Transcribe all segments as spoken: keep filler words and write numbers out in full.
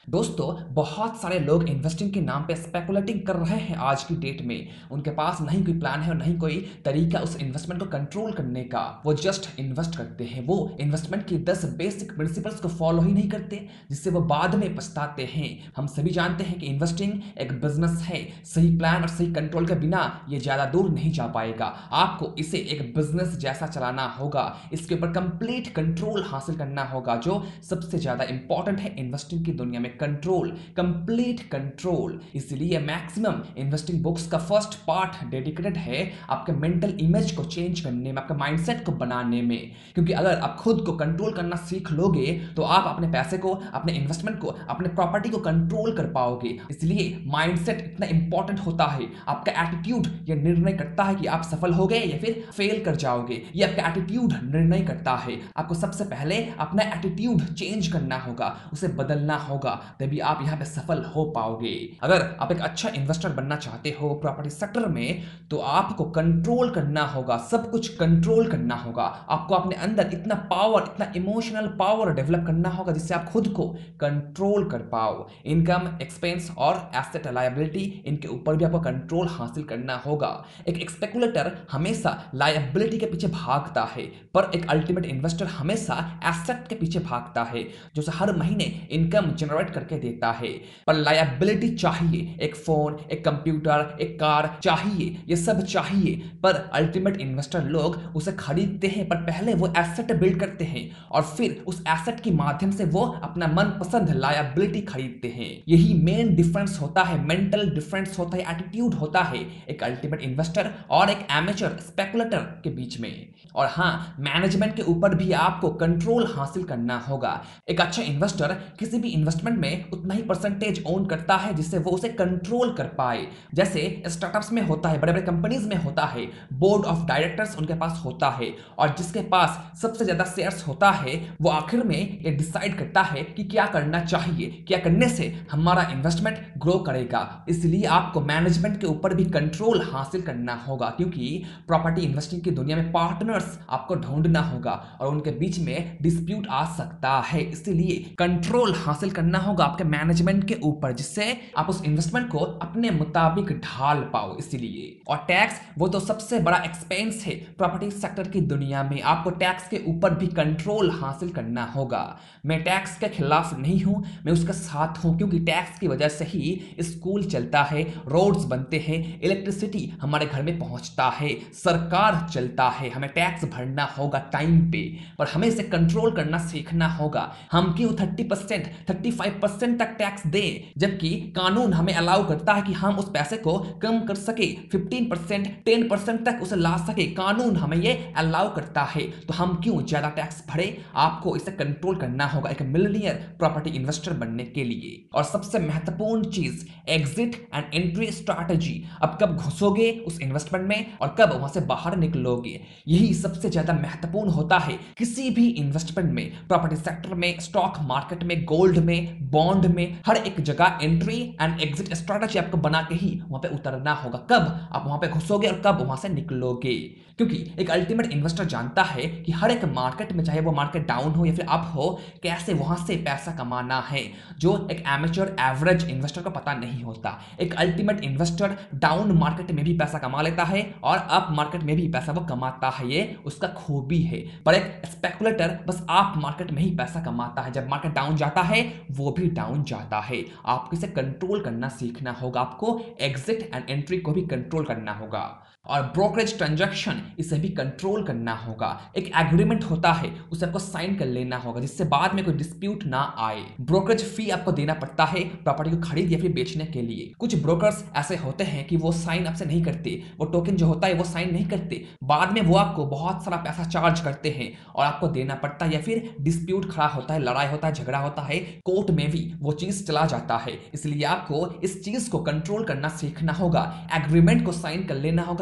दोस्तों, बहुत सारे लोग इन्वेस्टिंग के नाम पे स्पेकुलेटिंग कर रहे हैं आज की डेट में। उनके पास नहीं कोई प्लान है और नहीं कोई तरीका उस इन्वेस्टमेंट को कंट्रोल करने का। वो जस्ट इन्वेस्ट करते हैं। वो इन्वेस्टमेंट की दस बेसिक प्रिंसिपल्स को फॉलो ही नहीं करते, जिससे वो बाद में पछताते हैं। हम सभी जानते हैं कि इन्वेस्टिंग एक बिजनेस है। सही प्लान और सही कंट्रोल के बिना ये ज़्यादा दूर नहीं जा पाएगा। आपको इसे एक बिजनेस जैसा चलाना होगा। इसके ऊपर कंप्लीट कंट्रोल हासिल करना होगा, जो सबसे ज़्यादा इंपॉर्टेंट है इन्वेस्टिंग की दुनिया में। Control, complete control. इसलिए मैक्सिमम इन्वेस्टिंग बुक्स का फर्स्ट पार्ट डेडिकेटेड है आपके मेंटल इमेज को चेंज करने में, आपके माइंडसेट को बनाने में। क्योंकि अगर आप खुद को कंट्रोल करना सीख लोगे तो आप अपने पैसे को, अपने इन्वेस्टमेंट को, अपने प्रॉपर्टी को कंट्रोल कर पाओगे। इसलिए माइंडसेट इतना इंपॉर्टेंट होता है। आपका एटीट्यूड यह निर्णय करता है कि आप सफल हो गए या फिर फेल कर जाओगे। ये आपका एटीट्यूड निर्णय करता है। आपको सबसे पहले अपना एटीट्यूड चेंज करना होगा, उसे बदलना होगा, तभी आप यहां पे सफल हो पाओगे। अगर आप एक अच्छा इन्वेस्टर बनना चाहते हो प्रॉपर्टी सेक्टर में, तो आपको कंट्रोल करना होगा, सब कुछ कंट्रोल करना होगा। आपको अपने अंदर इतना पावर, इतना इमोशनल पावर डेवलप करना होगा जिससे आप खुद को कंट्रोल कर पाओ। इनकम, एक्सपेंस और एसेट लायबिलिटी, इनके ऊपर भी आपको कंट्रोल हासिल करना होगा। एक स्पेकुलेटर हमेशा लायबिलिटी के पीछे भागता है, पर एक अल्टीमेट इन्वेस्टर हमेशा एसेट के पीछे भागता है, जो हर महीने इनकम जनरेट करके देता है। पर लायबिलिटी चाहिए, एक फोन, एक कंप्यूटर, एक कार चाहिए, ये सब चाहिए। पर अल्टीमेट इन्वेस्टर लोग उसे खरीदते हैं, पर पहले वो एसेट बिल्ड करते हैं और फिर उस एसेट के माध्यम से वो अपना मनपसंद लायबिलिटी खरीदते हैं। यही मेन डिफरेंस होता है, मेंटल डिफरेंस होता है, एटीट्यूड होता है एक अल्टीमेट इन्वेस्टर और एक एमेच्योर स्पेकुलेटर के बीच में। और हाँ, मैनेजमेंट के ऊपर भी आपको कंट्रोल हासिल करना होगा। एक अच्छा इन्वेस्टर किसी भी इन्वेस्टमेंट में उतना ही परसेंटेज ओन करता है जिससे वो उसे कंट्रोल कर पाए। जैसे स्टार्टअप्स में होता है, बड़े बड़े कंपनीज में होता है, बोर्ड ऑफ डायरेक्टर्स उनके पास होता है, और जिसके पास सबसे ज्यादा शेयर्स होता है वो आखिर में ये डिसाइड करता है कि क्या करना चाहिए, क्या करने से हमारा इन्वेस्टमेंट ग्रो करेगा। इसलिए आपको मैनेजमेंट के ऊपर भी कंट्रोल हासिल करना होगा, क्योंकि प्रॉपर्टी इन्वेस्टिंग की दुनिया में पार्टनर्स आपको ढूंढना होगा और उनके बीच में डिस्प्यूट आ सकता है। इसलिए कंट्रोल हासिल करना होगा आपके मैनेजमेंट के ऊपर, जिससे आप उस इन्वेस्टमेंट को अपने मुताबिक ढाल पाओ। इसलिए और टैक्स, वो तो सबसे बड़ा एक्सपेंस है प्रॉपर्टी सेक्टर की दुनिया में। आपको टैक्स के ऊपर भी कंट्रोल हासिल करना होगा। मैं टैक्स के खिलाफ नहीं हूं, मैं उसके साथ हूं, क्योंकि टैक्स की वजह से ही स्कूल चलता है, रोड्स बनते हैं, इलेक्ट्रिसिटी हमारे घर में पहुंचता है, सरकार चलता है। हमें टैक्स भरना होगा टाइम पे, पर हमें इसे कंट्रोल करना सीखना होगा। हम क्यों thirty percent thirty five percent तक टैक्स दें, जबकि कानून हमें अलाउ करता है कि हम उस पैसे को कम कर सके, फिफ्टीन परसेंट टेन परसेंट तक उसे ला सके। कानून हमें ये अलाउ करता है, तो हम क्यों ज्यादा टैक्स भरे। आपको इसे कंट्रोल करना होगा एक मिलियनियर प्रॉपर्टी इन्वेस्टर बनने के लिए। और सबसे महत्वपूर्ण चीज, एग्जिट एंड एंट्री स्ट्रैटेजी। अब कब घुसोगे उस इन्वेस्टमेंट में और कब वहां से बाहर निकलोगे, यही सबसे ज्यादा महत्वपूर्ण होता है किसी भी इन्वेस्टमेंट में। प्रॉपर्टी सेक्टर में, स्टॉक मार्केट में, गोल्ड में, बॉन्ड में, हर एक जगह एंट्री एंड एग्जिट स्ट्रैटेजी आपको बना के ही वहां पे उतरना होगा। कब आप वहां पे घुसोगे और कब वहां से निकलोगे, क्योंकि एक अल्टीमेट इन्वेस्टर जानता है कि हर एक मार्केट में, चाहे वो मार्केट डाउन हो या फिर अप हो, कैसे वहां से पैसा कमाना है, जो एक एमेच्योर एवरेज इन्वेस्टर को पता नहीं होता। एक अल्टीमेट इन्वेस्टर डाउन मार्केट में भी पैसा कमा लेता है और अप मार्केट में भी पैसा वो कमाता है, ये उसका खूबी है। पर एक स्पेकुलेटर बस अप मार्केट में ही पैसा कमाता है, जब मार्केट डाउन जाता है वो भी डाउन जाता है। आपको इसे कंट्रोल करना सीखना होगा, आपको एग्जिट एंड एंट्री को भी कंट्रोल करना होगा, और ब्रोकरेज ट्रांजैक्शन, इसे भी कंट्रोल करना होगा। एक एग्रीमेंट होता है, उसे आपको साइन कर लेना होगा, जिससे बाद में कोई डिस्प्यूट ना आए। ब्रोकरेज फी आपको देना पड़ता है प्रॉपर्टी को खरीद या फिर बेचने के लिए। कुछ ब्रोकर्स ऐसे होते हैं कि वो साइन आपसे नहीं करते, वो टोकन जो होता है वो साइन नहीं करते, बाद में वो आपको बहुत सारा पैसा चार्ज करते हैं और आपको देना पड़ता है, या फिर डिस्प्यूट खड़ा होता है, लड़ाई होता है, झगड़ा होता है, कोर्ट में भी वो चीज चला जाता है। इसलिए आपको इस चीज को कंट्रोल करना सीखना होगा। एग्रीमेंट को साइन कर लेना होगा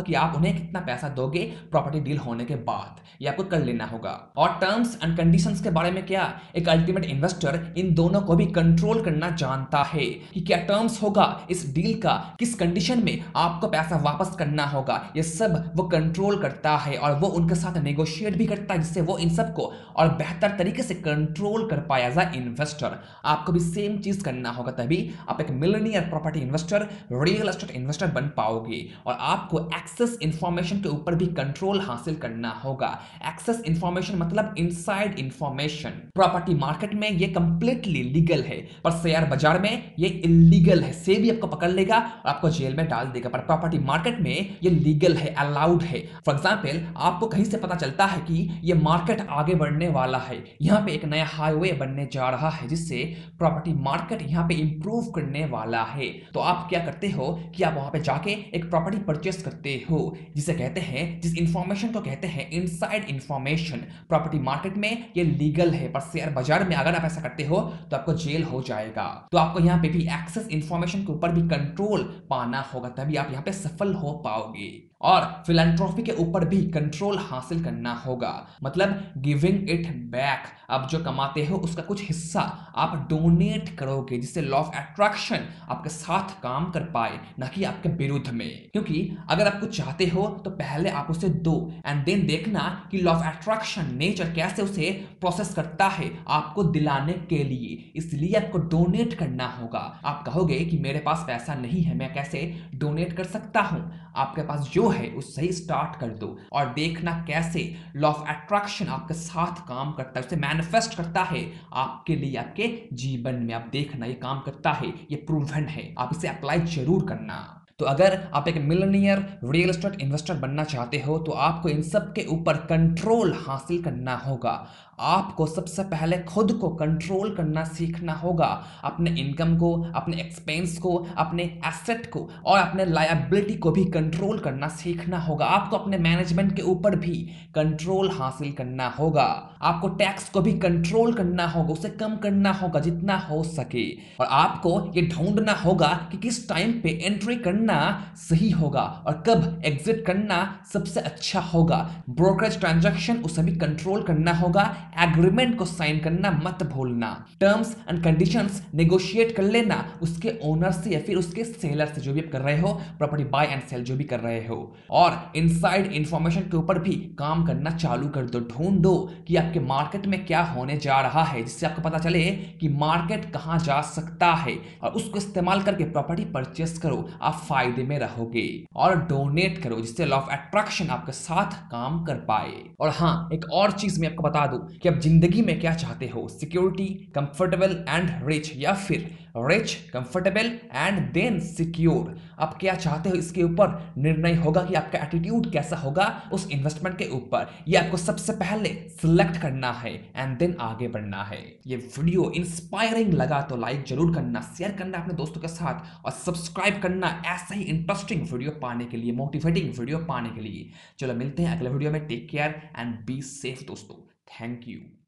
कि आप उन्हें कितना पैसा दोगे प्रॉपर्टी डील होने के बाद, ये आपको कर लेना होगा। और टर्म्स एंड कंडीशंस के बारे में क्या, एक अल्टीमेट इन्वेस्टर इन दोनों को भी कंट्रोल करना जानता है कि क्या टर्म्स होगा इस डील का, किस कंडीशन में आपको पैसा वापस करना होगा, ये सब वो कंट्रोल करता है और वो उनके साथ नेगोशिएट भी करता है, जिससे वो इन सब को और बेहतर तरीके से कंट्रोल कर पाए एज अ इन्वेस्टर। आपको भी सेम चीज करना होगा, तभी आप एक millionaire property investor, real estate investor बन पाओगे। और आपको एक्सेस इंफॉर्मेशन के ऊपर भी कंट्रोल हासिल करना होगा। एक्सेस इंफॉर्मेशन मतलब इनसाइड इंफॉर्मेशन। प्रॉपर्टी मार्केट में ये कंप्लीटली लीगल है, पर शेयर बाजार में ये इलीगल है। सेबी आपको पकड़ लेगा और आपको जेल में डाल देगा, पर प्रॉपर्टी मार्केट में ये लीगल है, अलाउड है। फॉर एग्जाम्पल, आपको कहीं से पता चलता है कि ये मार्केट आगे बढ़ने वाला है, यहाँ पे एक नया हाईवे बनने जा रहा है, जिससे प्रॉपर्टी मार्केट यहाँ पे इंप्रूव करने वाला है, तो आप क्या करते हो कि आप वहां पे जाके एक प्रॉपर्टी परचेस करते हो, जिसे कहते हैं, जिस इंफॉर्मेशन को कहते हैं इनसाइड इंफॉर्मेशन। प्रॉपर्टी मार्केट में ये लीगल है, पर शेयर बाजार में अगर आप ऐसा करते हो तो आपको जेल हो जाएगा। तो आपको यहाँ पे भी एक्सेस इंफॉर्मेशन के ऊपर भी कंट्रोल पाना होगा, तभी आप यहाँ पे सफल हो पाओगे। और फिलैंथ्रोपी के ऊपर भी कंट्रोल हासिल करना होगा, मतलब गिविंग इट बैक। आप जो कमाते हो उसका कुछ हिस्सा आप डोनेट करोगे, जिससे लॉ ऑफ अट्रैक्शन आपके साथ काम कर पाए, ना कि आपके विरुद्ध में। क्योंकि अगर आप कुछ चाहते हो तो पहले आप उसे दो एंड देन देखना कि लॉ ऑफ अट्रैक्शन, नेचर कैसे उसे प्रोसेस करता है आपको दिलाने के लिए। इसलिए आपको डोनेट करना होगा। आप कहोगे कि मेरे पास पैसा नहीं है, मैं कैसे डोनेट कर सकता हूं? आपके पास जो है उससे ही स्टार्ट कर दो और देखना कैसे लॉ ऑफ अट्रैक्शन आपके साथ काम करता है, उसे मैनिफेस्ट करता है आपके लिए, आपके जीवन में। आप देखना ये काम करता है, ये प्रूवन है, आप इसे अप्लाई जरूर करना। तो अगर आप एक मिलियनियर रियल एस्टेट इन्वेस्टर बनना चाहते हो तो आपको इन सब के ऊपर कंट्रोल हासिल करना होगा। आपको सबसे पहले खुद को कंट्रोल करना सीखना होगा, अपने इनकम को, अपने एक्सपेंस को, अपने एसेट को और अपने लायबिलिटी को भी कंट्रोल करना सीखना होगा। आपको अपने मैनेजमेंट के ऊपर भी कंट्रोल हासिल करना होगा। आपको टैक्स को भी कंट्रोल करना होगा, उसे कम करना होगा जितना हो सके। और आपको ये ढूंढना होगा कि किस टाइम पे एंट्री करना सही होगा और कब एग्जिट करना सबसे अच्छा होगा। ब्रोकरेज ट्रांजैक्शन उसे भी कंट्रोल करना होगा। एग्रीमेंट को साइन करना मत भूलना। टर्म्स एंड कंडीशंस नेगोशिएट कर लेना उसके ओनर से या फिर उसके सेलर से, जो भी आप कर रहे हो, प्रॉपर्टी बाय एंड सेल जो भी कर रहे हो। और इनसाइड इंफॉर्मेशन के ऊपर भी काम करना चालू कर दो। ढूंढो कि आपके मार्केट में क्या होने जा रहा है, जिससे आपको पता चले कि मार्केट कहां जा सकता है और उसको इस्तेमाल करके प्रॉपर्टी परचेस करो, आप फायदे में रहोगे। और डोनेट करो, जिससे लॉ ऑफ अट्रैक्शन आपके साथ काम कर पाए। और हाँ, एक और चीज मैं आपको बता दूं कि आप जिंदगी में क्या चाहते हो, सिक्योरिटी, कंफर्टेबल एंड रिच, या फिर rich, comfortable and then secure. आप क्या चाहते हो, इसके ऊपर निर्णय होगा कि आपका एटीट्यूड कैसा होगा उस इन्वेस्टमेंट के ऊपर। ये आपको सबसे पहले सिलेक्ट करना है एंड देन आगे बढ़ना है। ये वीडियो इंस्पायरिंग लगा तो लाइक जरूर करना, शेयर करना अपने दोस्तों के साथ और सब्सक्राइब करना ऐसा ही इंटरेस्टिंग वीडियो पाने के लिए, मोटिवेटिंग वीडियो पाने के लिए। चलो मिलते हैं अगले वीडियो में। Take care and be safe दोस्तों। Thank you.